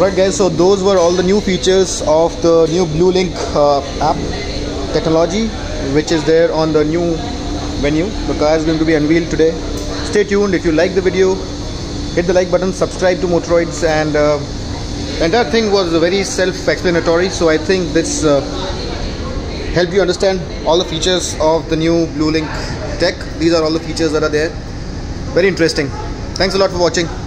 Alright guys, so those were all the new features of the new Blue Link app technology, which is there on the new Venue. The car is going to be unveiled today. Stay tuned. If you like the video, hit the like button, subscribe to Motoroids, and the entire thing was very self-explanatory, so I think this helped you understand all the features of the new Blue Link tech. These are all the features that are there. Very interesting. Thanks a lot for watching.